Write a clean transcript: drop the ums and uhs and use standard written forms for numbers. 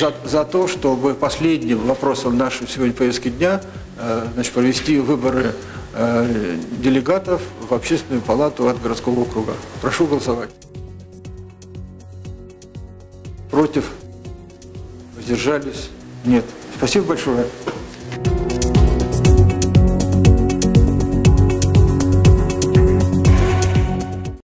за то, чтобы последним вопросом нашей сегодня повестки дня провести выборы делегатов в Общественную палату от городского округа. Прошу голосовать. Против? Воздержались? Нет. Спасибо большое.